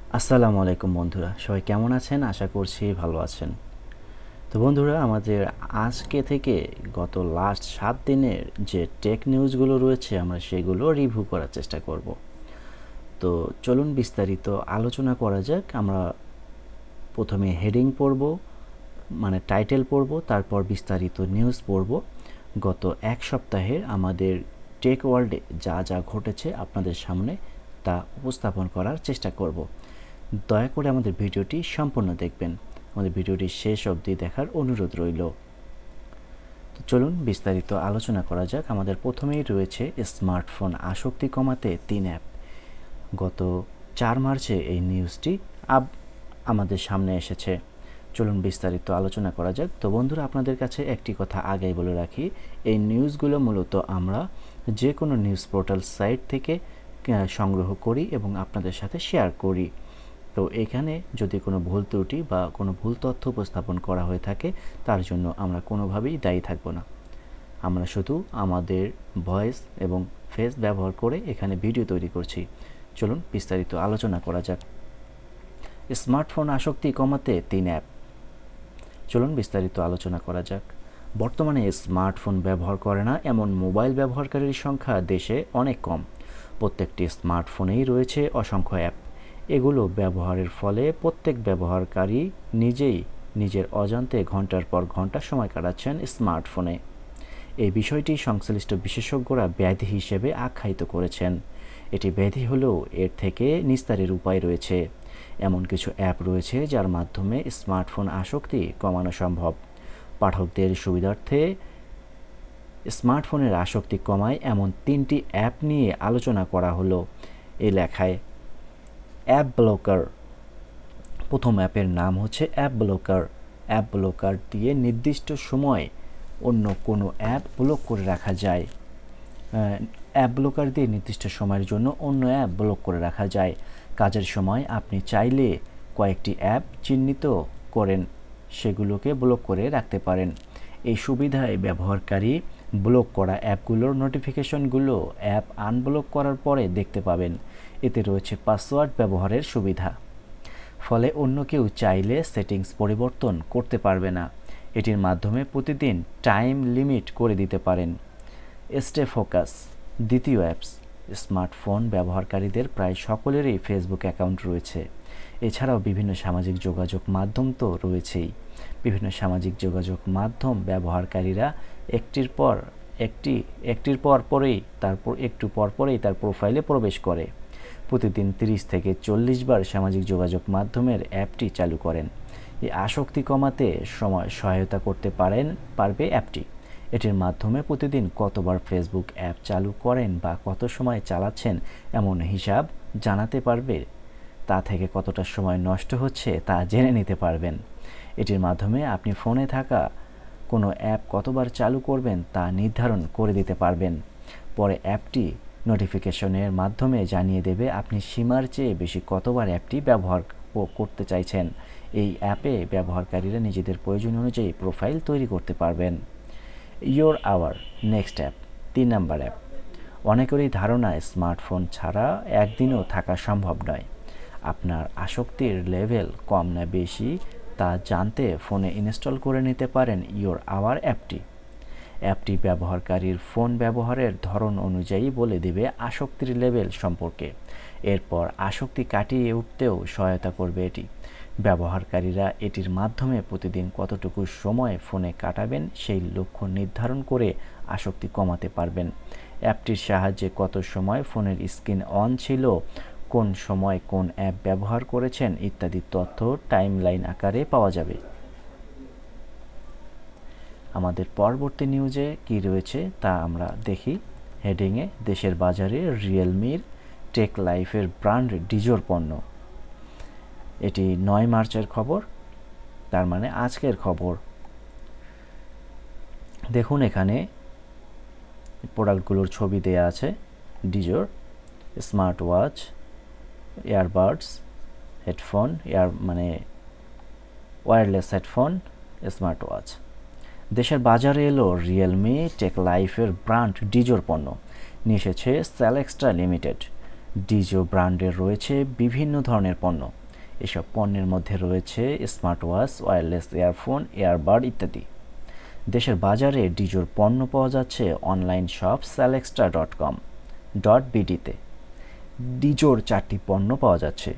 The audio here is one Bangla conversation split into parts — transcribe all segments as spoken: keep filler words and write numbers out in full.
আসসালামু আলাইকুম বন্ধুরা, সবাই কেমন আছেন? আশা করছি ভালো আছেন। তো বন্ধুরা, আমাদের আজকে থেকে গত লাস্ট সাত দিনের যে টেক নিউজগুলো রয়েছে আমরা সেগুলো রিভিউ করার চেষ্টা করব। তো চলুন বিস্তারিত আলোচনা করা যাক। আমরা প্রথমে হেডিং পড়ব, মানে টাইটেল পড়ব, তারপর বিস্তারিত নিউজ পড়ব। গত এক সপ্তাহের আমাদের টেক ওয়ার্ল্ডে যা যা ঘটেছে আপনাদের সামনে তা উপস্থাপন করার চেষ্টা করব। দয়া করে আমাদের ভিডিওটি সম্পূর্ণ দেখবেন। আমাদের ভিডিওটি শেষ অবধি দেখার অনুরোধ রইল। তো চলুন বিস্তারিত আলোচনা করা যাক। আমাদের প্রথমেই রয়েছে স্মার্টফোন আসক্তি কমাতে তিন অ্যাপ। গত চার মার্চে এই নিউজটি আব আমাদের সামনে এসেছে। চলুন বিস্তারিত আলোচনা করা যাক। তো বন্ধুরা, আপনাদের কাছে একটি কথা আগেই বলে রাখি, এই নিউজগুলো মূলত আমরা যে কোনো নিউজ পোর্টাল সাইট থেকে সংগ্রহ করি এবং আপনাদের সাথে শেয়ার করি। তো এখানে যদি কোনো ভুল ত্রুটি বা কোনো ভুল তথ্য উপস্থাপন করা হয়ে থাকে তার জন্য আমরা কোনোভাবেই দায়ী থাকব না। আমরা শুধু আমাদের ভয়েস এবং ফেস ব্যবহার করে এখানে ভিডিও তৈরি করছি। চলুন বিস্তারিত আলোচনা করা যাক। স্মার্টফোন আসক্তি কমাতে তিন অ্যাপ। চলুন বিস্তারিত আলোচনা করা যাক। বর্তমানে স্মার্টফোন ব্যবহার করে না এমন মোবাইল ব্যবহারকারীর সংখ্যা দেশে অনেক কম। প্রত্যেকটি স্মার্টফোনেই রয়েছে অসংখ্য অ্যাপ। এগুলো ব্যবহারের ফলে প্রত্যেক ব্যবহারকারী নিজেই নিজের অজান্তে ঘন্টার পর ঘন্টা সময় কাটাচ্ছেন স্মার্টফোনে। এই বিষয়টি সংশ্লিষ্ট বিশেষজ্ঞরা ব্যাধি হিসেবে আখ্যায়িত করেছেন। এটি ব্যাধি হলেও এর থেকে নিস্তারের উপায় রয়েছে। এমন কিছু অ্যাপ রয়েছে যার মাধ্যমে স্মার্টফোন আসক্তি কমানো সম্ভব। পাঠকদের সুবিধার্থে স্মার্টফোনের আসক্তি কমায় এমন তিনটি অ্যাপ নিয়ে আলোচনা করা হলো এই লেখায়। App blocker. প্রথম অ্যাপের নাম হচ্ছে অ্যাপ ব্লকার। অ্যাপ ব্লকার দিয়ে নির্দিষ্ট সময় অন্য কোনো অ্যাপ ব্লক করে রাখা যায়। অ্যাপ ব্লকার দিয়ে নির্দিষ্ট সময়ের জন্য অন্য অ্যাপ ব্লক করে রাখা যায়। কাজের সময় আপনি চাইলে কয়েকটি অ্যাপ চিহ্নিত করেন সেগুলোকে ব্লক করে রাখতে পারেন। এই সুবিধায় ব্যবহারকারী ব্লক করা অ্যাপগুলোর নোটিফিকেশনগুলো অ্যাপ আনব্লক করার পরে দেখতে পাবেন। এতে রয়েছে পাসওয়ার্ড ব্যবহারের সুবিধা, ফলে অন্য কেউ চাইলে সেটিংস পরিবর্তন করতে পারবে না। এটির মাধ্যমে প্রতিদিন টাইম লিমিট করে দিতে পারেন। Stay focus. দ্বিতীয় অ্যাপস। স্মার্টফোন ব্যবহারকারীদের প্রায় সকলেরই ফেসবুক অ্যাকাউন্ট রয়েছে। এছাড়াও বিভিন্ন সামাজিক যোগাযোগ মাধ্যম তো রয়েছেই। বিভিন্ন সামাজিক যোগাযোগ মাধ্যম ব্যবহারকারীরা একটির পর একটি একটির পর পরেই তারপর একটু পর পরেই তার প্রোফাইলে প্রবেশ করে। প্রতিদিন তিরিশ থেকে চল্লিশ বার সামাজিক যোগাযোগ মাধ্যমের অ্যাপটি চালু করেন। এই আসক্তি কমাতে সময় সহায়তা করতে পারেন পারবে অ্যাপটি। এটির মাধ্যমে প্রতিদিন কতবার ফেসবুক অ্যাপ চালু করেন বা কত সময় চালাচ্ছেন এমন হিসাব জানাতে পারবে। তা থেকে কতটা সময় নষ্ট হচ্ছে তা জেনে নিতে পারবেন। এটির মাধ্যমে আপনি ফোনে থাকা কোনো অ্যাপ কতবার চালু করবেন তা নির্ধারণ করে দিতে পারবেন। পরে অ্যাপটি নোটিফিকেশনের মাধ্যমে জানিয়ে দেবে আপনি সীমার চেয়ে বেশি কতবার অ্যাপটি ব্যবহার করতে চাইছেন। এই অ্যাপে ব্যবহারকারীরা নিজেদের প্রয়োজন অনুযায়ী প্রোফাইল তৈরি করতে পারবেন। Your hour. নেক্সট অ্যাপ, তিন নম্বর অ্যাপ। অনেকেরই ধারণা স্মার্টফোন ছাড়া একদিনও থাকা সম্ভব নয়। আপনার আসক্তির লেভেল কম না বেশি তা জানতে ফোনে ইনস্টল করে নিতে পারেন ইয়োর আওয়ার অ্যাপটি। অ্যাপটি ব্যবহারকারীর ফোন ব্যবহারের ধরন অনুযায়ী বলে দেবে আসক্তির লেভেল সম্পর্কে। এরপর আসক্তি কাটিয়ে উঠতেও সহায়তা করবে এটি। ব্যবহারকারীরা এটির মাধ্যমে প্রতিদিন কতটুকু সময় ফোনে কাটাবেন সেই লক্ষ্য নির্ধারণ করে আসক্তি কমাতে পারবেন। অ্যাপটির সাহায্যে কত সময় ফোনের স্ক্রিন অন ছিল, কোন সময় কোন অ্যাপ ব্যবহার করেছেন ইত্যাদি তথ্য টাইমলাইন আকারে পাওয়া যাবে। আমাদের পরবর্তী নিউজে কি রয়েছে তা আমরা দেখি। হেডিংয়ে দেশের বাজারে রিয়েলমির টেক লাইফের ব্র্যান্ড ডিজোর পণ্য। এটি নয় মার্চের খবর, তার মানে আজকের খবর। দেখুন এখানে প্রোডাক্টগুলোর ছবি দেয়া আছে। ডিজোর smart watch, earbuds, headphone, ear মানে ওয়্যারলেস হেডফোন, স্মার্ট ওয়াচ। দেশের বাজারে এলো রিয়েলমি টেক লাইফের ব্র্যান্ড ডিজোর পণ্য। নিয়ে এসেছে সেলেক্সট্রা লিমিটেড। ডিজো ব্র্যান্ডের রয়েছে বিভিন্ন ধরনের পণ্য। এসব পণ্যের মধ্যে রয়েছে smart watch, wireless earphone, airbud ইত্যাদি। দেশের বাজারে ডিজোর পণ্য পাওয়া যাচ্ছে অনলাইন শপ স্যালেক্সটা ডট কম ডট বিডিতে। ডিজোর চারটি পণ্য পাওয়া যাচ্ছে।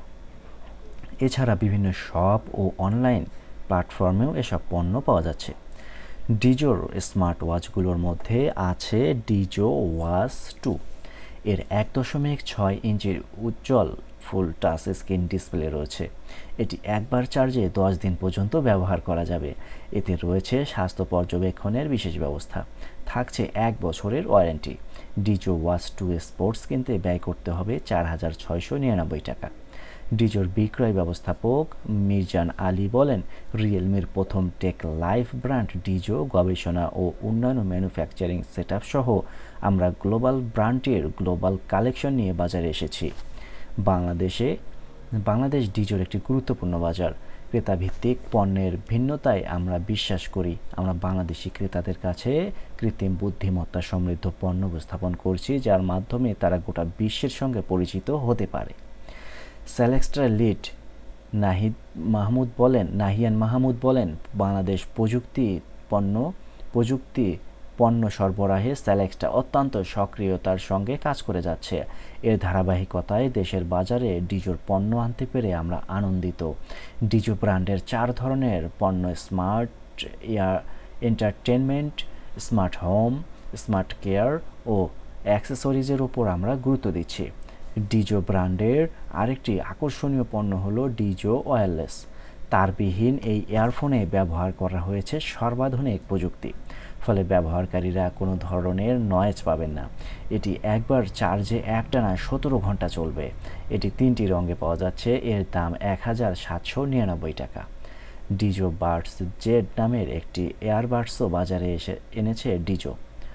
এছাড়া বিভিন্ন শপ ও অনলাইন প্ল্যাটফর্মেও এসব পণ্য পাওয়া যাচ্ছে। ডিজোর স্মার্ট ওয়াচগুলোর মধ্যে আছে ডিজো ওয়াচ টু। এর এক দশমিক ছয় ইঞ্চির উজ্জ্বল ফুল টাচ স্ক্রিন ডিসপ্লে রয়েছে। এটি একবার চার্জে দশ দিন পর্যন্ত ব্যবহার করা যাবে। এতে রয়েছে স্বাস্থ্য পর্যবেক্ষণের বিশেষ ব্যবস্থা। থাকছে এক বছরের warranty. Dizo watch two sports কিনতে ব্যয় করতে হবে চার হাজার ছয়শো নিরানব্বই টাকা। ডিজোর বিক্রয় ব্যবস্থাপক মির্জান আলী বলেন, রিয়েলমির প্রথম টেক লাইফ ব্র্যান্ড ডিজো গবেষণা ও উন্নয়ন ম্যানুফ্যাকচারিং সেটআপ সহ আমরা গ্লোবাল ব্র্যান্ডটির গ্লোবাল কালেকশন নিয়ে বাজারে এসেছি। বাংলাদেশে বাংলাদেশ ডিজোর একটি গুরুত্বপূর্ণ বাজার। ক্রেতাভিত্তিক পণ্যের ভিন্নতায় আমরা বিশ্বাস করি। আমরা বাংলাদেশি ক্রেতাদের কাছে কৃত্রিম বুদ্ধিমত্তা সমৃদ্ধ পণ্য উপস্থাপন করছি, যার মাধ্যমে তারা গোটা বিশ্বের সঙ্গে পরিচিত হতে পারে। স্যালেক্সটার লিড নাহিদ মাহমুদ বলেন নাহিয়ান মাহমুদ বলেন, বাংলাদেশ প্রযুক্তি পণ্য প্রযুক্তি পণ্য সরবরাহে স্যালেক্সটা অত্যন্ত সক্রিয়তার সঙ্গে কাজ করে যাচ্ছে। এর ধারাবাহিকতায় দেশের বাজারে ডিজোর পণ্য আনতে পেরে আমরা আনন্দিত। ডিজো ব্র্যান্ডের চার ধরনের পণ্য smart air entertainment, smart home, smart care ও অ্যাক্সেসরিজের উপর আমরা গুরুত্ব দিচ্ছি। ডিজো ব্র্যান্ডের আরেকটি আকর্ষণীয় পণ্য হলো ডিজো ওয়্যারলেস। তারবিহীন এই ইয়ারফোনে ব্যবহার করা হয়েছে সর্বাধুনিক প্রযুক্তি, ফলে ব্যবহারকারীরা কোনো ধরনের নয়েজ পাবেন না। এটি একবার চার্জে একটানা সতেরো ঘন্টা চলবে। এটি তিনটি রঙে পাওয়া যাচ্ছে। এর দাম এক হাজার সাতশো নিরানব্বই টাকা। ডিজো বাডস জেড নামের একটি এয়ারবাডসও বাজারে এসে এনেছে ডিজো।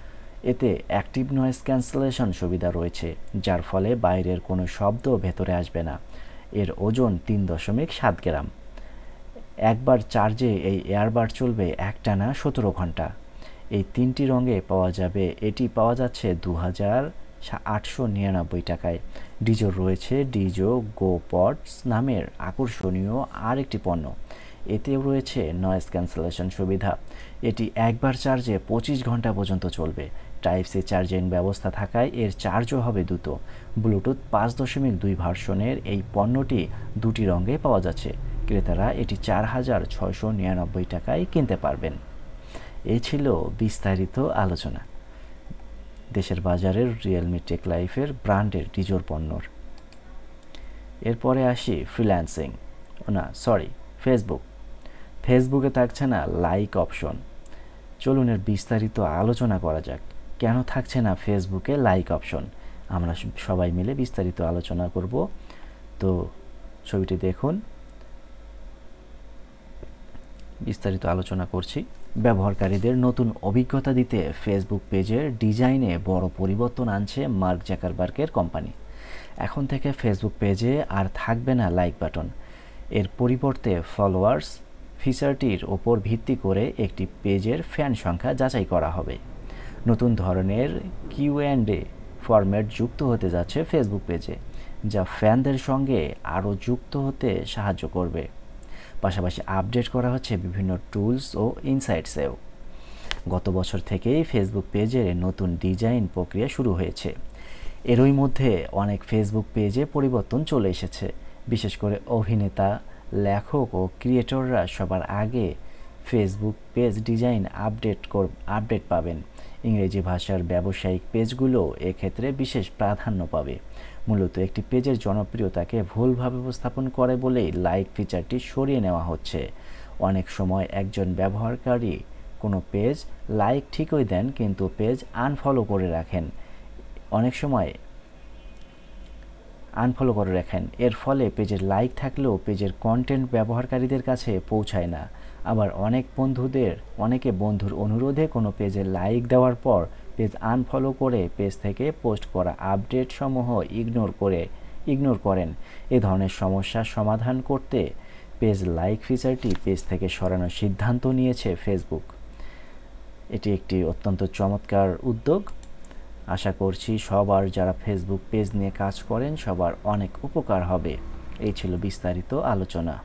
এতে অ্যাক্টিভ নয়েজ ক্যান্সেলেশন সুবিধা রয়েছে, যার ফলে বাইরের কোনো শব্দ ভেতরে আসবে না। এর ওজন তিন দশমিক সাত গ্রাম। একবার চার্জে এই এয়ারবাড চলবে একটানা সতেরো ঘন্টা। এই তিনটি রঙে পাওয়া যাবে। এটি পাওয়া যাচ্ছে দু হাজার আটশো নিরানব্বই টাকায়। ডিজোর রয়েছে ডিজো গো পডস নামের আকর্ষণীয় আর একটি পণ্য। এতেও রয়েছে নয়েজ ক্যান্সেলেশন সুবিধা। এটি একবার চার্জে পঁচিশ ঘন্টা পর্যন্ত চলবে। টাইপ সি চার্জিং ব্যবস্থা থাকায় এর চার্জও হবে দ্রুত। ব্লুটুথ পাঁচ দশমিক দুই ভার্সনের এই পণ্যটি দুটি রঙে পাওয়া যাচ্ছে। ক্রেতারা এটি চার হাজার ছয়শো নিরানব্বই টাকায় কিনতে পারবেন। এই ছিল বিস্তারিত আলোচনা দেশের বাজারের রিয়েলমি টেক লাইফের ব্র্যান্ডের ডিজোর পণ্যর। এরপরে আসি ফ্রিল্যান্সিং না সরি ফেসবুক। ফেসবুকে থাকছে না লাইক অপশন। চলুন এর বিস্তারিত আলোচনা করা যাক। কেন থাকছে না ফেসবুকে লাইক অপশন, আমরা সবাই মিলে বিস্তারিত আলোচনা করব। তো ছবিটি দেখুন, বিস্তারিত আলোচনা করছি। ব্যবহারকারীদের নতুন অভিজ্ঞতা দিতে ফেসবুক পেজের ডিজাইনে বড় পরিবর্তন আনছে মার্ক জাকারবার্গের কোম্পানি। এখন থেকে ফেসবুক পেজে আর থাকবে না লাইক বাটন। এর পরিবর্তে ফলোয়ার্স ফিচারটির ওপর ভিত্তি করে একটি পেজের ফ্যান সংখ্যা যাচাই করা হবে। নতুন ধরনের কিউ অ্যান্ড এ ফরম্যাট যুক্ত হতে যাচ্ছে ফেসবুক পেজে, যা ফ্যানদের সঙ্গে আরও যুক্ত হতে সাহায্য করবে। পাশাপাশি আপডেট করা হচ্ছে বিভিন্ন টুলস ও ইনসাইটসেও। গত বছর থেকেই ফেসবুক পেজের নতুন ডিজাইন প্রক্রিয়া শুরু হয়েছে। এরই মধ্যে অনেক ফেসবুক পেজে পরিবর্তন চলে এসেছে। বিশেষ করে অভিনেতা, লেখক ও ক্রিয়েটররা সবার আগে ফেসবুক পেজ ডিজাইন আপডেট কর আপডেট পাবেন। ইংরেজি ভাষার ব্যবসায়িক পেজগুলো এক্ষেত্রে বিশেষ প্রাধান্য পাবে। মূলত একটি পেজের জনপ্রিয়তাকে ভুলভাবে উপস্থাপন করে বলেই লাইক ফিচারটি সরিয়ে নেওয়া হচ্ছে। অনেক সময় একজন ব্যবহারকারী কোনো পেজ লাইক ঠিকই দেন, কিন্তু পেজ আনফলো করে রাখেন। অনেক সময় আনফলো করে রাখেন। এর ফলে পেজের লাইক থাকলেও পেজের কন্টেন্ট ব্যবহারকারীদের কাছে পৌঁছায় না। আবার অনেক বন্ধুদের অনেকে বন্ধুর অনুরোধে কোনো পেজে লাইক দেওয়ার পর পেজ আনফলো করে পেজ থেকে পোস্ট করা আপডেট সমূহ ইগনোর করে ইগনোর করেন। এ ধরনের সমস্যার সমাধান করতে পেজ লাইক ফিচারটি পেজ থেকে সরানোর সিদ্ধান্ত নিয়েছে ফেসবুক। এটি একটি অত্যন্ত চমৎকার উদ্যোগ। আশা করছি সবার যারা ফেসবুক পেজ নিয়ে কাজ করেন সবার অনেক উপকার হবে। এই ছিল বিস্তারিত আলোচনা।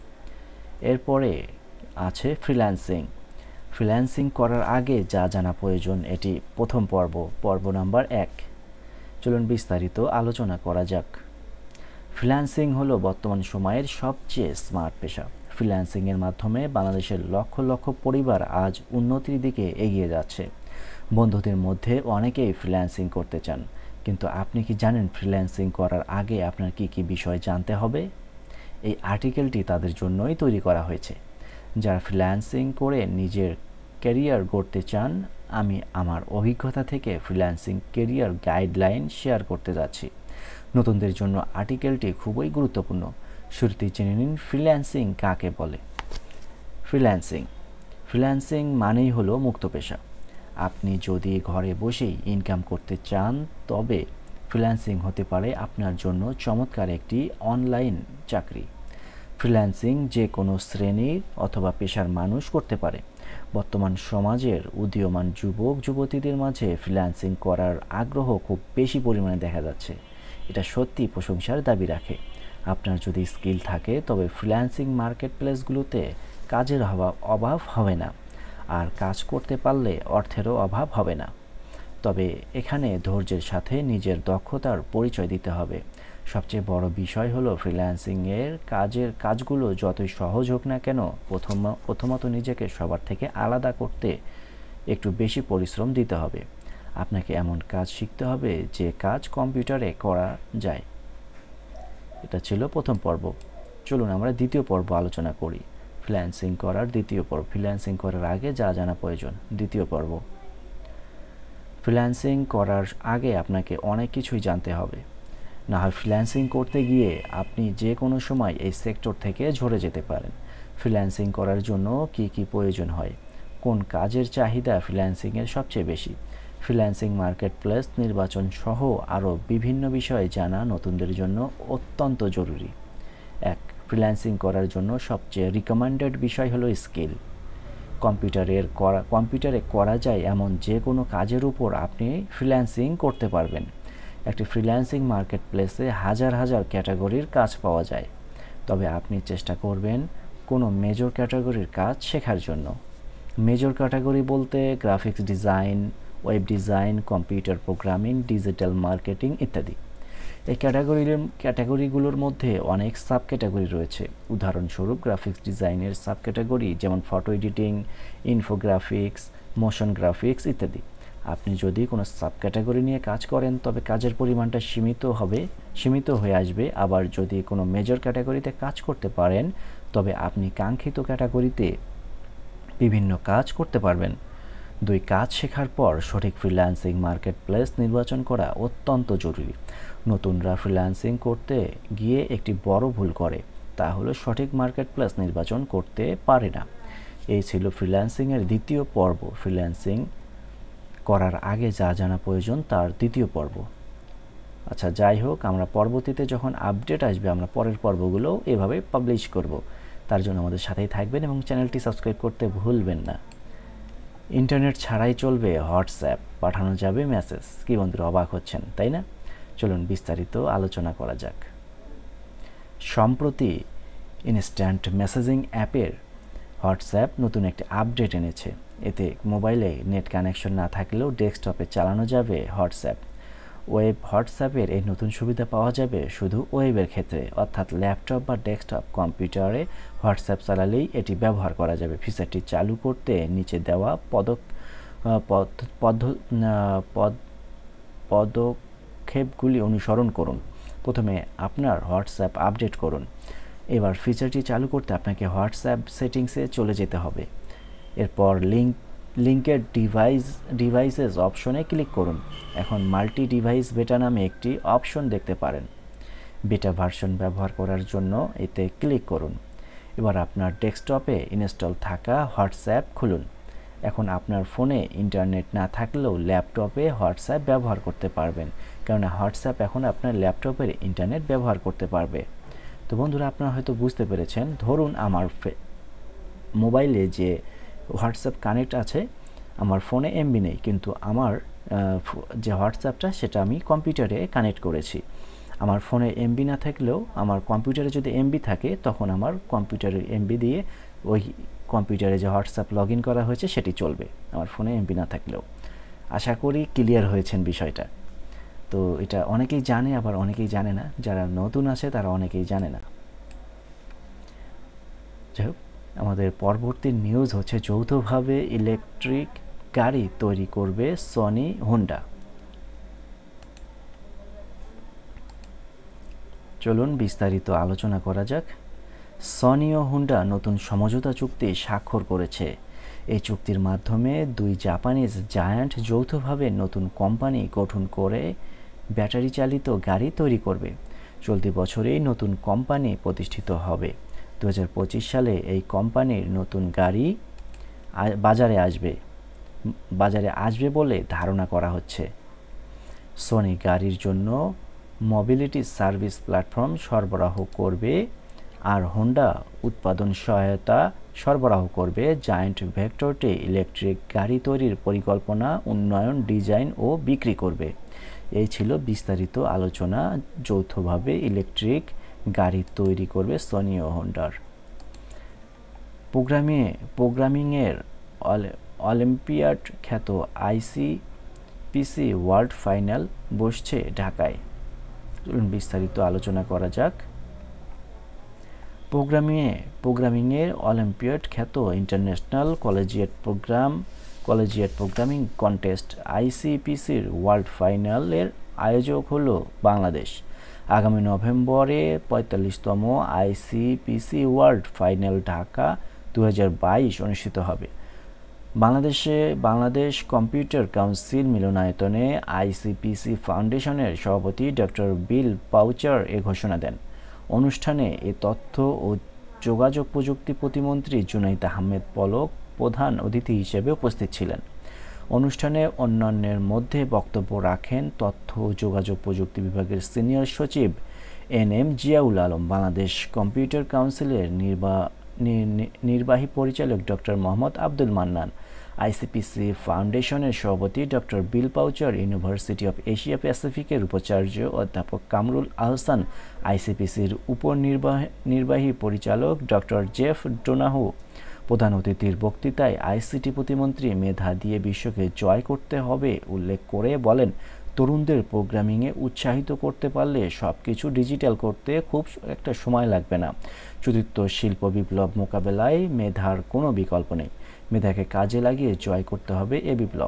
এরপরে আছে ফ্রিল্যান্সিং। ফ্রিল্যান্সিং করার আগে যা জানা প্রয়োজন, এটি প্রথম পর্ব, পর্ব নাম্বার এক। চলুন বিস্তারিত আলোচনা করা যাক। ফ্রিল্যান্সিং হলো বর্তমান সময়ের সবচেয়ে স্মার্ট পেশা। ফ্রিল্যান্সিংয়ের মাধ্যমে বাংলাদেশের লক্ষ লক্ষ পরিবার আজ উন্নতির দিকে এগিয়ে যাচ্ছে। বন্ধুদের মধ্যে অনেকেই ফ্রিল্যান্সিং করতে চান, কিন্তু আপনি কি জানেন ফ্রিল্যান্সিং করার আগে আপনার কি কি বিষয় জানতে হবে? এই আর্টিকেলটি তাদের জন্যই তৈরি করা হয়েছে যারা ফ্রিল্যান্সিং করে নিজের ক্যারিয়ার গড়তে চান। আমি আমার অভিজ্ঞতা থেকে ফ্রিল্যান্সিং ক্যারিয়ার গাইডলাইন শেয়ার করতে যাচ্ছি। নতুনদের জন্য আর্টিকেলটি খুবই গুরুত্বপূর্ণ। শুরুতেই জেনে নিন ফ্রিল্যান্সিং কাকে বলে। ফ্রিল্যান্সিং ফ্রিল্যান্সিং মানেই হলো মুক্ত পেশা। আপনি যদি ঘরে বসেই ইনকাম করতে চান তবে ফ্রিল্যান্সিং হতে পারে আপনার জন্য চমৎকার একটি অনলাইন চাকরি। ফ্রিল্যান্সিং যে কোনো শ্রেণীর অথবা পেশার মানুষ করতে পারে। বর্তমান সমাজের উদীয়মান যুবক যুবতীদের মাঝে ফ্রিল্যান্সিং করার আগ্রহ খুব বেশি পরিমাণে দেখা যাচ্ছে। এটা সত্যি প্রশংসার দাবি রাখে। আপনার যদি স্কিল থাকে তবে ফ্রিল্যান্সিং মার্কেট প্লেসগুলোতে কাজের অভাব অভাব হবে না, আর কাজ করতে পারলে অর্থেরও অভাব হবে না। তবে এখানে ধৈর্যের সাথে নিজের দক্ষতার পরিচয় দিতে হবে। সবচেয়ে বড় বিষয় হলো ফ্রিল্যান্সিংয়ের কাজের কাজগুলো যতই সহজ হোক না কেন, প্রথম প্রথমত নিজেকে সবার থেকে আলাদা করতে একটু বেশি পরিশ্রম দিতে হবে। আপনাকে এমন কাজ শিখতে হবে যে কাজ কম্পিউটারে করা যায়। এটা ছিল প্রথম পর্ব। চলুন আমরা দ্বিতীয় পর্ব আলোচনা করি। ফ্রিল্যান্সিং করার দ্বিতীয় পর্ব, ফ্রিল্যান্সিং করার আগে যা জানা প্রয়োজন। দ্বিতীয় পর্ব। ফ্রিল্যান্সিং করার আগে আপনাকে অনেক কিছুই জানতে হবে, না হয় ফ্রিল্যান্সিং করতে গিয়ে আপনি যে কোনো সময় এই সেক্টর থেকে ঝরে যেতে পারেন। ফ্রিল্যান্সিং করার জন্য কি কি প্রয়োজন হয়, কোন কাজের চাহিদা ফ্রিল্যান্সিংয়ের সবচেয়ে বেশি, ফ্রিল্যান্সিং মার্কেট প্লেস নির্বাচন সহ আরও বিভিন্ন বিষয়ে জানা নতুনদের জন্য অত্যন্ত জরুরি। এক, ফ্রিল্যান্সিং করার জন্য সবচেয়ে রিকমেন্ডেড বিষয় হলো স্কিল। কম্পিউটারের করা কম্পিউটারে করা যায় এমন যে কোনো কাজের উপর আপনি ফ্রিল্যান্সিং করতে পারবেন। একটি ফ্রিল্যান্সিং মার্কেট প্লেসে হাজার হাজার ক্যাটাগরির কাজ পাওয়া যায়, তবে আপনি চেষ্টা করবেন কোনো মেজর ক্যাটাগরির কাজ শেখার জন্য। মেজর ক্যাটাগরি বলতে graphics design, web design, computer programming, digital marketing ইত্যাদি। এই ক্যাটাগরির ক্যাটাগরিগুলোর মধ্যে অনেক সাব ক্যাটাগরি রয়েছে। উদাহরণস্বরূপ গ্রাফিক্স ডিজাইনের সাব ক্যাটাগরি যেমন photo editing, infographics, motion graphics ইত্যাদি। আপনি যদি কোনো সাব ক্যাটাগরি নিয়ে কাজ করেন তবে কাজের পরিমাণটা সীমিত হবে সীমিত হয়ে আসবে। আবার যদি কোনো মেজর ক্যাটাগরিতে কাজ করতে পারেন তবে আপনি কাঙ্ক্ষিত ক্যাটাগরিতে বিভিন্ন কাজ করতে পারবেন। দুই, কাজ শেখার পর সঠিক ফ্রিল্যান্সিং মার্কেট প্লেস নির্বাচন করা অত্যন্ত জরুরি। নতুনরা ফ্রিল্যান্সিং করতে গিয়ে একটি বড় ভুল করে, তা হলো সঠিক মার্কেট প্লেস নির্বাচন করতে পারে না। এই ছিল ফ্রিল্যান্সিংয়ের দ্বিতীয় পর্ব, ফ্রিল্যান্সিং করার আগে যা জানা প্রয়োজন তার দ্বিতীয় পর্ব। আচ্ছা, যাই হোক, আমরা পরবর্তীতে যখন আপডেট আসবে আমরা পরের পর্বগুলো এভাবে পাবলিশ করব। তার জন্য আমাদের সাথেই থাকবেন এবং চ্যানেলটি সাবস্ক্রাইব করতে ভুলবেন না। ইন্টারনেট ছাড়াই চলবে হোয়াটসঅ্যাপ, পাঠানো যাবে মেসেজ। কি বন্ধুরা, অবাক হচ্ছেন তাই না? চলুন বিস্তারিত আলোচনা করা যাক। সম্প্রতি ইনস্ট্যান্ট মেসেজিং অ্যাপের হোয়াটসঅ্যাপ নতুন একটি আপডেট এনেছে। এতে মোবাইলে নেট কানেকশন না থাকলেও ডেস্কটপে চালানো যাবে হোয়াটসঅ্যাপ। ওয়েব হোয়াটসঅ্যাপের এই নতুন সুবিধা পাওয়া যাবে শুধু ওয়েবের ক্ষেত্রে, অর্থাৎ ল্যাপটপ বা ডেস্কটপ কম্পিউটারে হোয়াটসঅ্যাপ চালালেই এটি ব্যবহার করা যাবে। ফিচারটি চালু করতে নিচে দেওয়া পদক পদক্ষেপগুলি অনুসরণ করুন। প্রথমে আপনার হোয়াটসঅ্যাপ আপডেট করুন। এবার ফিচারটি চালু করতে আপনাকে হোয়াটসঅ্যাপ সেটিংসে চলে যেতে হবে। এরপর লিঙ্ক লিঙ্কের ডিভাইস ডিভাইসেস অপশনে ক্লিক করুন। এখন মাল্টি ডিভাইস বেটা নামে একটি অপশন দেখতে পারেন। বেটা ভার্সন ব্যবহার করার জন্য এতে ক্লিক করুন। এবার আপনার ডেস্কটপে ইনস্টল থাকা হোয়াটসঅ্যাপ খুলুন। এখন আপনার ফোনে ইন্টারনেট না থাকলেও ল্যাপটপে হোয়াটসঅ্যাপ ব্যবহার করতে পারবেন, কেননা হোয়াটসঅ্যাপ এখন আপনার ল্যাপটপের ইন্টারনেট ব্যবহার করতে পারবে। তো বন্ধুরা, আপনারা হয়তো বুঝতে পেরেছেন। ধরুন আমার মোবাইলে যে হোয়াটসঅ্যাপ কানেক্ট আছে, আমার ফোনে এমবি নেই, কিন্তু আমার যে হোয়াটসঅ্যাপটা সেটা আমি কম্পিউটারে কানেক্ট করেছি। আমার ফোনে এমবি না থাকলেও আমার কম্পিউটারে যদি এমবি থাকে তখন আমার কম্পিউটারের এমবি দিয়ে ওই কম্পিউটারে যে হোয়াটসঅ্যাপ লগ ইন করা হয়েছে সেটি চলবে আমার ফোনে এমবি না থাকলেও। আশা করি ক্লিয়ার হয়েছেন বিষয়টা। তো এটা অনেকেই জানে আবার অনেকেই জানে না, যারা নতুন আছে তারা অনেকেই জানে না। যাই হোক, আমাদের পরবর্তী নিউজ হচ্ছে যৌথভাবে ইলেকট্রিক গাড়ি তৈরি করবে সনি হোন্ডা। চলুন বিস্তারিত আলোচনা করা যাক। সনি ও হোন্ডা নতুন সমঝোতা চুক্তি স্বাক্ষর করেছে। এই চুক্তির মাধ্যমে দুই জাপানিজ জায়ান্ট যৌথভাবে নতুন কোম্পানি গঠন করে ব্যাটারি চালিত গাড়ি তৈরি করবে। চলতি বছরেই নতুন কোম্পানি প্রতিষ্ঠিত হবে। দু হাজার পঁচিশ সালে এই কোম্পানির নতুন গাড়ি বাজারে আসবে বাজারে আসবে বলে ধারণা করা হচ্ছে। সনি গাড়ির জন্য মোবিলিটি সার্ভিস প্ল্যাটফর্ম সরবরাহ করবে আর হোন্ডা উৎপাদন সহায়তা সরবরাহ করবে। জায়ান্ট ভেক্টরটি ইলেকট্রিক গাড়ি তৈরির পরিকল্পনা, উন্নয়ন, ডিজাইন ও বিক্রি করবে। এই ছিল বিস্তারিত আলোচনা। যৌথভাবে ইলেকট্রিক গাড়ি তৈরি করবে সনি ও হোন্ডার। প্রোগ্রামে প্রোগ্রামিংয়ের অলিম্পিয়াড খ্যাত আইসিপিসি ওয়ার্ল্ড ফাইনাল বসছে ঢাকায়। চলুন বিস্তারিত আলোচনা করা যাক। প্রোগ্রামিংয়ে প্রোগ্রামিংয়ের অলিম্পিয়াড খ্যাত international collegiate program collegiate programming contest আইসিপিসির ওয়ার্ল্ড ফাইনালের আয়োজক হলো বাংলাদেশ। আগামী নভেম্বরে পঁয়তাল্লিশতম আইসিপিসি ওয়ার্ল্ড ফাইনাল ঢাকা দু হাজার বাইশ অনুষ্ঠিত হবে। বাংলাদেশে বাংলাদেশ কম্পিউটার কাউন্সিল মিলনায়তনে আইসিপিসি ফাউন্ডেশনের সভাপতি ডক্টর বিল পাউচার এ ঘোষণা দেন। অনুষ্ঠানে এ তথ্য ও যোগাযোগ প্রযুক্তি প্রতিমন্ত্রী জুনাইদ আহমেদ পলক প্রধান অতিথি হিসেবে উপস্থিত ছিলেন। অনুষ্ঠানে অন্যান্যের মধ্যে বক্তব্য রাখেন তথ্য ও যোগাযোগ প্রযুক্তি বিভাগের সিনিয়র সচিব N M Ziaul Alam, Bangladesh computer কাউন্সিলের নির্বাহী পরিচালক ডক্টর মোহাম্মদ আব্দুল মান্নান, আইসিপিসি ফাউন্ডেশনের সভাপতি doctor Bill Poucher, university of Asia প্যাসিফিকের উপাচার্য অধ্যাপক কামরুল আহসান, আইসিপিসির উপনির্বাহী পরিচালক ডক্টর জেফ ডোনাহু। প্রধান অতিথির বক্তৃতায় আইসিটি প্রতিমন্ত্রী মেধা দিয়ে বিশ্বকে জয় করতে হবে উল্লেখ করে বলেন, তরুণদের প্রোগ্রামিংয়ে উৎসাহিত করতে পারলে সব কিছু ডিজিটাল করতে খুব একটা সময় লাগবে না। চতুর্থ শিল্প বিপ্লব মোকাবেলায় মেধার কোনো বিকল্প নেই। মেধাকে কাজে লাগিয়ে জয় করতে হবে এ বিপ্লব।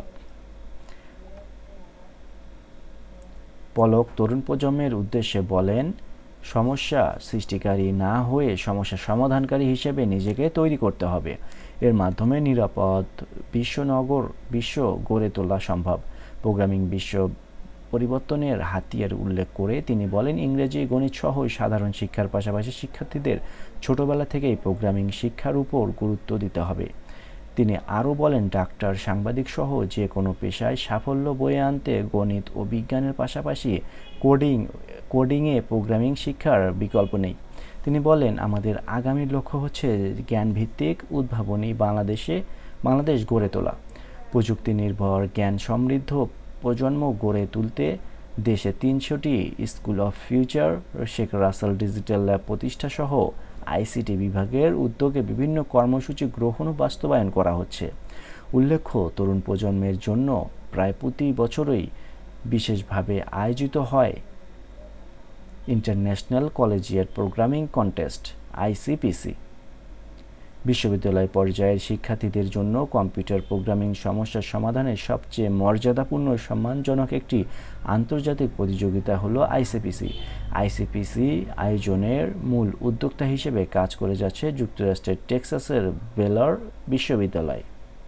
পলক তরুণ প্রজন্মের উদ্দেশ্যে বলেন, সমস্যা সৃষ্টিকারী না হয়ে সমস্যা সমাধানকারী হিসেবে নিজেকে তৈরি করতে হবে। এর মাধ্যমে নিরাপদ বিশ্বনগর বিশ্ব গড়ে তোলা সম্ভব। প্রোগ্রামিং বিশ্ব পরিবর্তনের হাতিয়ার উল্লেখ করে তিনি বলেন, ইংরেজি, গণিত সহ সাধারণ শিক্ষার পাশাপাশি শিক্ষার্থীদের ছোটবেলা থেকেই প্রোগ্রামিং শিক্ষার উপর গুরুত্ব দিতে হবে। তিনি আরও বলেন, ডাক্তার, সাংবাদিক সহ যে কোনো পেশায় সাফল্য বয়ে আনতে গণিত ও বিজ্ঞানের পাশাপাশি কোডিং কোডিংয়ে প্রোগ্রামিং শিক্ষার বিকল্প নেই। তিনি বলেন, আমাদের আগামীর লক্ষ্য হচ্ছে জ্ঞানভিত্তিক উদ্ভাবনী বাংলাদেশে বাংলাদেশ গড়ে তোলা। প্রযুক্তি নির্ভর জ্ঞান সমৃদ্ধ প্রজন্ম গড়ে তুলতে দেশে তিনশোটি school of future, Sheikh Russel digital lab প্রতিষ্ঠা সহ আইসিটি বিভাগের উদ্যোগে বিভিন্ন কর্মসূচি গ্রহণ ও বাস্তবায়ন করা হচ্ছে। উল্লেখ্য, তরুণ প্রজন্মের জন্য প্রায় প্রতি বছরই বিশেষভাবে আয়োজিত হয় international collegiate programming contest ICPC. বিশ্ববিদ্যালয় পর্যায়ের শিক্ষার্থীদের জন্য কম্পিউটার প্রোগ্রামিং সমস্যার সমাধানের সবচেয়ে মর্যাদাপূর্ণ সম্মানজনক একটি আন্তর্জাতিক প্রতিযোগিতা হলো আইসিপিসি। আইসিপিসি আয়োজনের মূল উদ্যোক্তা হিসেবে কাজ করে যাচ্ছে যুক্তরাষ্ট্রের টেক্সাসের বেলর বিশ্ববিদ্যালয়।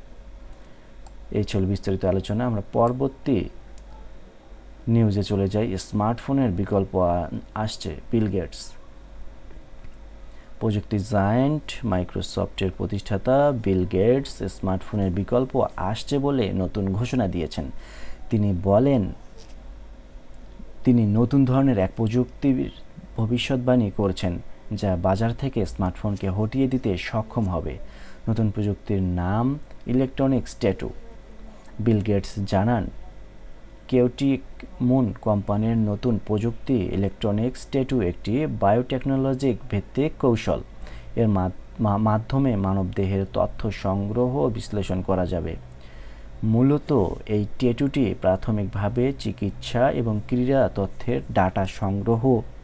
এই ছিল বিস্তারিত আলোচনা। আমরা পরবর্তী নিউজে চলে যাই। স্মার্টফোনের বিকল্প আসছে। বিল গেটস, প্রযুক্তি জায়ান্ট মাইক্রোসফটের প্রতিষ্ঠাতা বিল গেটস স্মার্টফোনের বিকল্প আসছে বলে নতুন ঘোষণা দিয়েছেন। তিনি বলেন, তিনি নতুন ধরনের এক প্রযুক্তির ভবিষ্যৎবাণী করছেন যা বাজার থেকে স্মার্টফোনকে হটিয়ে দিতে সক্ষম হবে। নতুন প্রযুক্তির নাম ইলেকট্রনিক্স ট্যাটু। বিল গেটস জানান, কেউটিক মুন কোম্পানির নতুন প্রযুক্তি ইলেকট্রনিক্স ট্যাটু একটি বায়োটেকনোলজিক ভিত্তিক কৌশল। এর মাধ্যমে মানবদেহের তথ্য সংগ্রহ ও বিশ্লেষণ করা যাবে। মূলত এই ট্যাটুটি প্রাথমিকভাবে চিকিৎসা এবং ক্রীড়া তথ্যের ডাটা সংগ্রহ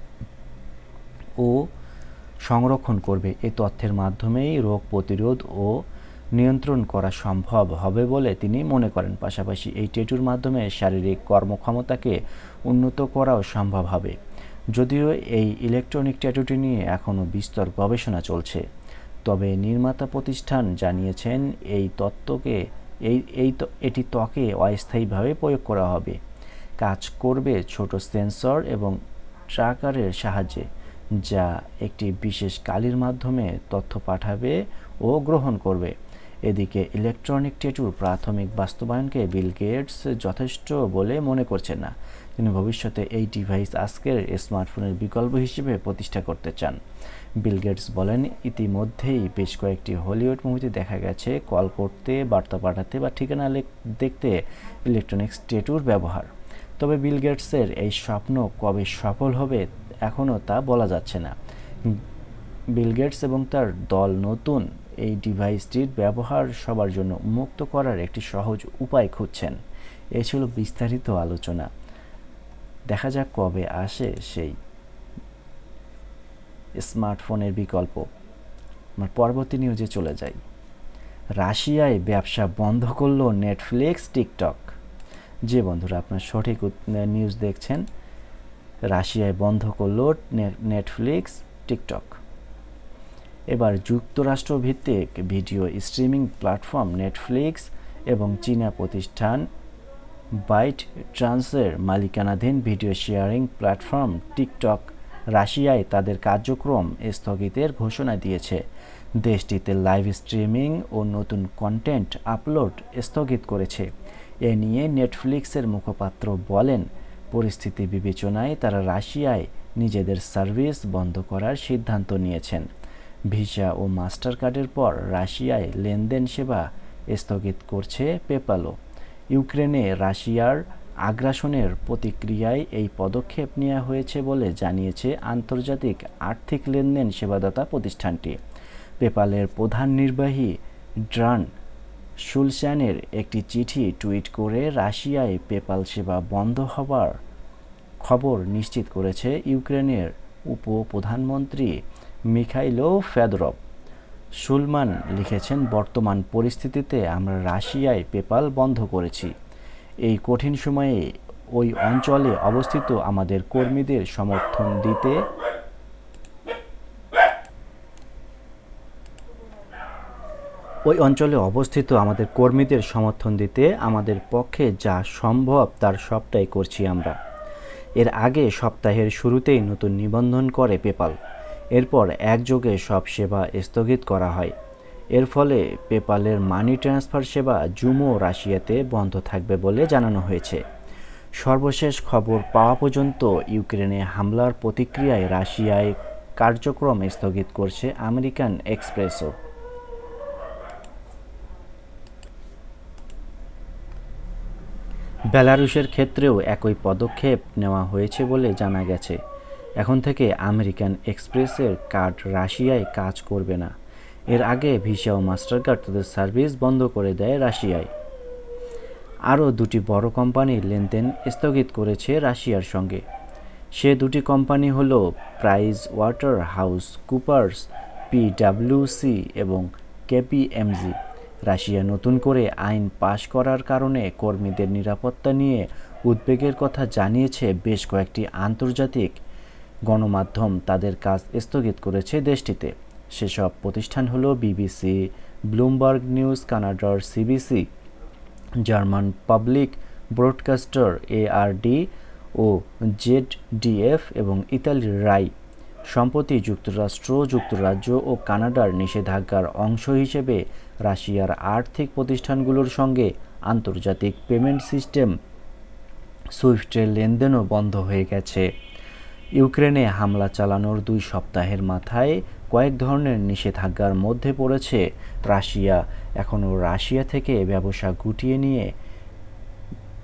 ও সংরক্ষণ করবে। এই তথ্যের মাধ্যমেই রোগ প্রতিরোধ ও নিয়ন্ত্রণ করা সম্ভব হবে বলে তিনি মনে করেন। পাশাপাশি এই ট্যাটুর মাধ্যমে শারীরিক কর্মক্ষমতাকে উন্নত করাও সম্ভব হবে। যদিও এই ইলেকট্রনিক ট্যাটুটি নিয়ে এখনও বিস্তর গবেষণা চলছে, তবে নির্মাতা প্রতিষ্ঠান জানিয়েছেন এই তত্ত্বকে এই এই এটি ত্বকে অস্থায়ীভাবে প্রয়োগ করা হবে, কাজ করবে ছোট সেন্সর এবং ট্র্যাকারের সাহায্যে, যা একটি বিশেষ কালির মাধ্যমে তথ্য পাঠাবে ও গ্রহণ করবে। এদিকে ইলেকট্রনিক ট্যাটুর প্রাথমিক বাস্তবায়নকে বিল গেটস যথেষ্ট বলে মনে করছেন না। তিনি ভবিষ্যতে এই ডিভাইস আজকের স্মার্টফোনের বিকল্প হিসেবে প্রতিষ্ঠা করতে চান। বিল গেটস বলেন, ইতিমধ্যেই বেশ কয়েকটি হলিউড মুভিতে দেখা গেছে কল করতে, বার্তা পাঠাতে বা ঠিকানা দেখতে ইলেকট্রনিক্স ট্যাটুর ব্যবহার। তবে বিল গেটসের এই স্বপ্ন কবে সফল হবে এখনও তা বলা যাচ্ছে না। বিল গেটস এবং তার দল নতুন এই ডিভাইসটির ব্যবহার সবার জন্য উন্মুক্ত করার একটি সহজ উপায় খুঁজছেন। এ ছিল বিস্তারিত আলোচনা। দেখা যাক কবে আসে সেই স্মার্টফোনের বিকল্প। আমার পরবর্তী নিউজে চলে যাই। রাশিয়ায় ব্যবসা বন্ধ করল নেটফ্লিক্স, টিকটক। যে বন্ধুরা আপনার সঠিক নিউজ দেখছেন, রাশিয়ায় বন্ধ করল নেটফ্লিক্স, টিকটক। এবার যুক্তরাষ্ট্র ভিত্তিক ভিডিও স্ট্রিমিং প্ল্যাটফর্ম নেটফ্লিক্স এবং চীনা প্রতিষ্ঠান বাইট ট্রান্সের মালিকানাধীন ভিডিও শেয়ারিং প্ল্যাটফর্ম টিকটক রাশিয়ায় তাদের কার্যক্রম স্থগিতের ঘোষণা দিয়েছে। দেশটিতে লাইভ স্ট্রিমিং ও নতুন কন্টেন্ট আপলোড স্থগিত করেছে। এ নিয়ে নেটফ্লিক্সের মুখপাত্র বলেন, পরিস্থিতি বিবেচনায় তারা রাশিয়ায় নিজেদের সার্ভিস বন্ধ করার সিদ্ধান্ত নিয়েছেন। ভিসা ও মাস্টার কার্ডের পর রাশিয়ায় লেনদেন সেবা স্থগিত করছে পেপ্যালও। ইউক্রেনে রাশিয়ার আগ্রাসনের প্রতিক্রিয়ায় এই পদক্ষেপ নেওয়া হয়েছে বলে জানিয়েছে আন্তর্জাতিক আর্থিক লেনদেন সেবাদাতা প্রতিষ্ঠানটি। পেপ্যালের প্রধান নির্বাহী ড্রান শুলশ্যানের একটি চিঠি টুইট করে রাশিয়ায় পেপ্যাল সেবা বন্ধ হবার খবর নিশ্চিত করেছে ইউক্রেনের উপ-প্রধানমন্ত্রী মিখাইলো ফেদরভ। সুলমান লিখেছেন, বর্তমান পরিস্থিতিতে আমরা রাশিয়ায় পেপ্যাল বন্ধ করেছি। এই কঠিন সময়ে ওই অঞ্চলে অবস্থিত আমাদের কর্মীদের সমর্থন দিতে ওই অঞ্চলে অবস্থিত আমাদের কর্মীদের সমর্থন দিতে আমাদের পক্ষে যা সম্ভব তার সবটাই করছি আমরা। এর আগে সপ্তাহের শুরুতেই নতুন নিবন্ধন করে পেপ্যাল। এরপর একযোগে সব সেবা স্থগিত করা হয়। এর ফলে পেপ্যালের মানি ট্রান্সফার সেবা জুমো রাশিয়াতে বন্ধ থাকবে বলে জানানো হয়েছে। সর্বশেষ খবর পাওয়া পর্যন্ত ইউক্রেনে হামলার প্রতিক্রিয়ায় রাশিয়ায় কার্যক্রম স্থগিত করছে আমেরিকান এক্সপ্রেসও। বেলারুশের ক্ষেত্রেও একই পদক্ষেপ নেওয়া হয়েছে বলে জানা গেছে। এখন থেকে আমেরিকান এক্সপ্রেসের কার্ড রাশিয়ায় কাজ করবে না। এর আগে ভিসা ও মাস্টার কার্ড তাদের সার্ভিস বন্ধ করে দেয় রাশিয়ায়। আরও দুটি বড় কোম্পানি লেনদেন স্থগিত করেছে রাশিয়ার সঙ্গে। সে দুটি কোম্পানি হল প্রাইস ওয়াটার হাউস কুপার্স, পিডাব্লিউসি এবং কেপিএমজি। রাশিয়া নতুন করে আইন পাশ করার কারণে কর্মীদের নিরাপত্তা নিয়ে উদ্বেগের কথা জানিয়েছে বেশ কয়েকটি আন্তর্জাতিক গণমাধ্যম তাদের কাজ স্থগিত করেছে দেশটিতে। সেসব প্রতিষ্ঠান হলো বিবিসি, ব্লুমবার্গ নিউজ, কানাডার CBC, German public broadcaster ARD ও জেডডিএফ এবং ইতালির রাই। সম্প্রতি যুক্তরাষ্ট্র, যুক্তরাজ্য ও কানাডার নিষেধাজ্ঞার অংশ হিসেবে রাশিয়ার আর্থিক প্রতিষ্ঠানগুলোর সঙ্গে আন্তর্জাতিক পেমেন্ট সিস্টেম সুইফটের লেনদেনও বন্ধ হয়ে গেছে। ইউক্রেনে হামলা চালানোর দুই সপ্তাহের মাথায় কয়েক ধরনের নিষেধাজ্ঞার মধ্যে পড়েছে রাশিয়া। এখনও রাশিয়া থেকে ব্যবসা গুটিয়ে নিয়ে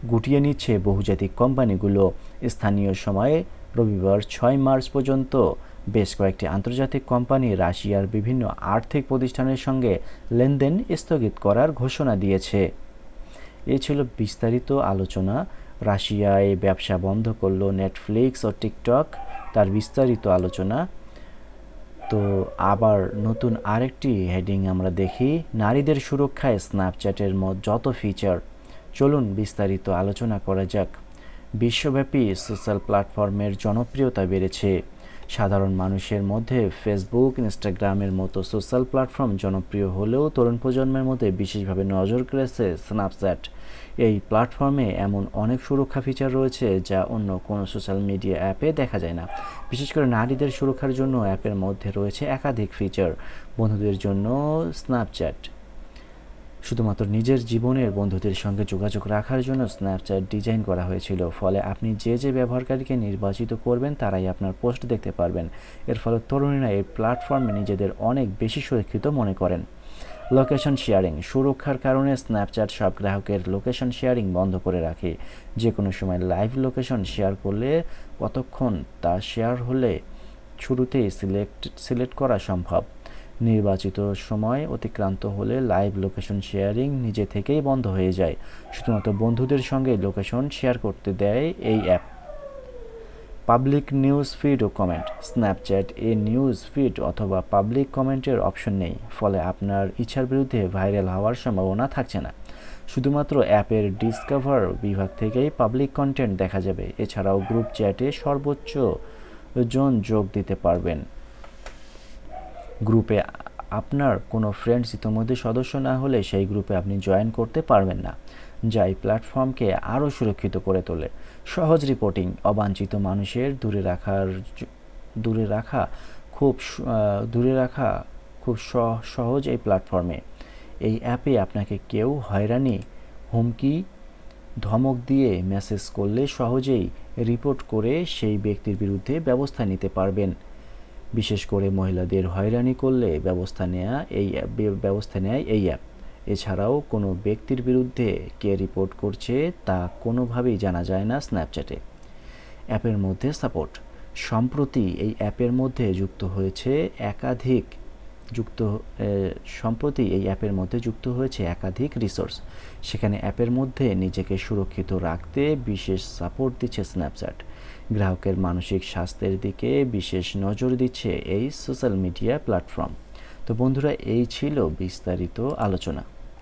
গুটিয়ে নিচ্ছে বহুজাতিক কোম্পানিগুলো। স্থানীয় সময়ে রবিবার ছয় মার্চ পর্যন্ত বেশ কয়েকটি আন্তর্জাতিক কোম্পানি রাশিয়ার বিভিন্ন আর্থিক প্রতিষ্ঠানের সঙ্গে লেনদেন স্থগিত করার ঘোষণা দিয়েছে। এ ছিল বিস্তারিত আলোচনা। রাশিয়ায় ব্যবসা বন্ধ করলো নেটফ্লিক্স ও টিকটক, তার বিস্তারিত আলোচনা। তো আবার নতুন আরেকটি হেডিং আমরা দেখি, নারীদের সুরক্ষায় স্ন্যাপচ্যাটের যত ফিচার। চলুন বিস্তারিত আলোচনা করা যাক। বিশ্বব্যাপী সোশ্যাল প্ল্যাটফর্মের জনপ্রিয়তা বেড়েছে। সাধারণ মানুষের মধ্যে ফেসবুক, ইনস্টাগ্রামের মতো সোশ্যাল প্ল্যাটফর্ম জনপ্রিয় হলেও তরুণ প্রজন্মের মধ্যে বিশেষভাবে নজর কেড়েছে স্ন্যাপচ্যাট। এই প্ল্যাটফর্মে এমন অনেক সুরক্ষা ফিচার রয়েছে যা অন্য কোনো সোশ্যাল মিডিয়া অ্যাপে দেখা যায় না। বিশেষ করে নারীদের সুরক্ষার জন্য অ্যাপের মধ্যে রয়েছে একাধিক ফিচার। বন্ধুদের জন্য স্ন্যাপচ্যাট শুধুমাত্র নিজের জীবনের বন্ধুদের সঙ্গে যোগাযোগ রাখার জন্য স্ন্যাপচ্যাট ডিজাইন করা হয়েছিল। ফলে আপনি যে যে ব্যবহারকারীকে নির্বাচিত করবেন তারাই আপনার পোস্ট দেখতে পারবেন। এর ফলে তরুণীরা এই প্ল্যাটফর্মে নিজেদের অনেক বেশি সুরক্ষিত মনে করেন। লোকেশন শেয়ারিং সুরক্ষার কারণে স্ন্যাপচ্যাট সব গ্রাহকের লোকেশন শেয়ারিং বন্ধ করে রাখে। যে কোনো সময় লাইভ লোকেশন শেয়ার করলে কতক্ষণ তা শেয়ার হলে শুরুতেই সিলেক্ট সিলেক্ট করা সম্ভব। নির্বাচিত সময় অতিক্রান্ত হলে লাইভ লোকেশন শেয়ারিং নিজে থেকেই বন্ধ হয়ে যায়। শুধুমাত্র বন্ধুদের সঙ্গে লোকেশন শেয়ার করতে দেয় এই অ্যাপ। পাবলিক নিউজ ফিড ও কমেন্ট স্ন্যাপচ্যাট এ নিউজ ফিড অথবা পাবলিক কমেন্টের অপশন নেই। ফলে আপনার ইচ্ছার বিরুদ্ধে ভাইরাল হওয়ার সম্ভাবনা থাকছে না। শুধুমাত্র অ্যাপের ডিসকভার বিভাগ থেকেই পাবলিক কন্টেন্ট দেখা যাবে। এছাড়াও গ্রুপ চ্যাটে সর্বোচ্চ জন যোগ দিতে পারবেন। গ্রুপে আপনার কোনো ফ্রেন্ডস ইতিমধ্যে সদস্য না হলে সেই গ্রুপে আপনি জয়েন করতে পারবেন না, যা এই প্ল্যাটফর্মকে আরও সুরক্ষিত করে তোলে। সহজ রিপোর্টিং অবাঞ্ছিত মানুষের দূরে রাখার দূরে রাখা খুব দূরে রাখা খুব সহজ এই প্ল্যাটফর্মে। এই অ্যাপে আপনাকে কেউ হয়রানি, হুমকি, ধমক দিয়ে মেসেজ করলে সহজেই রিপোর্ট করে সেই ব্যক্তির বিরুদ্ধে ব্যবস্থা নিতে পারবেন। বিশেষ করে মহিলাদের হয়রানি করলে ব্যবস্থা নেয়া এই ব্যবস্থা নেয় এই অ্যাপ। এছাড়াও কোনো ব্যক্তির বিরুদ্ধে কে রিপোর্ট করছে তা কোনোভাবেই জানা যায় না স্ন্যাপচ্যাটে। অ্যাপের মধ্যে সাপোর্ট সম্প্রতি এই অ্যাপের মধ্যে যুক্ত হয়েছে একাধিক যুক্ত সম্প্রতি এই অ্যাপের মধ্যে যুক্ত হয়েছে একাধিক রিসোর্স। সেখানে অ্যাপের মধ্যে নিজেকে সুরক্ষিত রাখতে বিশেষ সাপোর্ট দিচ্ছে স্ন্যাপচ্যাট। গ্রাহকের মানসিক স্বাস্থ্যের দিকে বিশেষ নজর দিচ্ছে এই সোশ্যাল মিডিয়া প্ল্যাটফর্ম। তো বন্ধুরা, এই ছিল বিস্তারিত আলোচনা।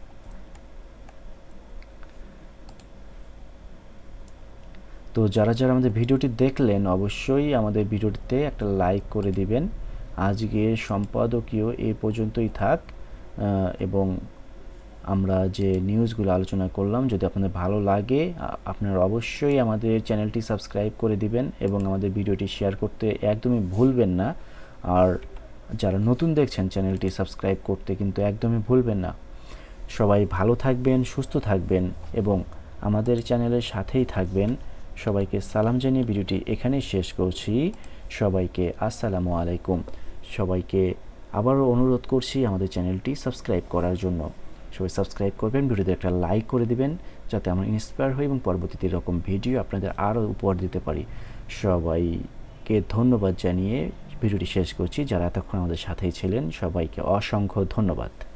তো যারা যারা আমাদের ভিডিওটি দেখলেন অবশ্যই আমাদের ভিডিওটিতে একটা লাইক করে দিবেন। আজকে সম্পাদকীয় এ পর্যন্তই থাক, এবং আমরা যে নিউজগুলো আলোচনা করলাম যদি আপনাদের ভালো লাগে আপনারা অবশ্যই আমাদের চ্যানেলটি সাবস্ক্রাইব করে দিবেন এবং আমাদের ভিডিওটি শেয়ার করতে একদমই ভুলবেন না। আর যারা নতুন দেখছেন চ্যানেলটি সাবস্ক্রাইব করতে কিন্তু একদমই ভুলবেন না। সবাই ভালো থাকবেন, সুস্থ থাকবেন এবং আমাদের চ্যানেলের সাথেই থাকবেন। সবাইকে সালাম জানিয়ে ভিডিওটি এখানেই শেষ করছি। সবাইকে আসসালামু আলাইকুম। সবাইকে আবারও অনুরোধ করছি আমাদের চ্যানেলটি সাবস্ক্রাইব করার জন্য। সবাই সাবস্ক্রাইব করবেন, ভিডিওতে একটা লাইক করে দিবেন যাতে আমরা ইন্সপায়ার হই এবং পরবর্তীতে এরকম ভিডিও আপনাদের আরও উপহার দিতে পারি। সবাইকে ধন্যবাদ জানিয়ে ভিডিওটি শেষ করছি। যারা এতক্ষণ আমাদের সাথেই ছিলেন সবাইকে অসংখ্য ধন্যবাদ।